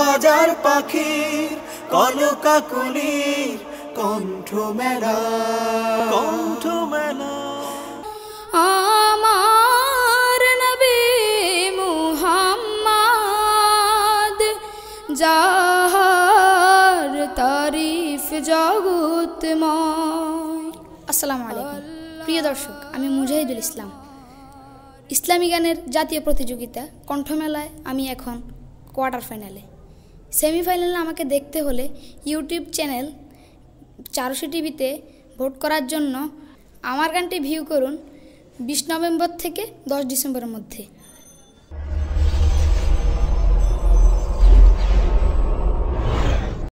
হাজার পাখির কলকাকলির কণ্ঠ মেলা, কণ্ঠ মেলা। আমার নবী মুহাম্মদ যাহার তারিফ জগৎময়। আসসালামু আলাইকুম প্রিয় দর্শক, আমি মুজাহিদুল ইসলাম। ইসলামী গানের জাতীয় প্রতিযোগিতা কণ্ঠমেলায় আমি এখন কোয়ার্টার ফাইনালে। সেমিফাইনালে আমাকে দেখতে হলে ইউটিউব চ্যানেল চারুশী টিভিতে ভোট করার জন্য আমার গানটি ভিউ করুন 20 নভেম্বর থেকে 10 ডিসেম্বরের মধ্যে।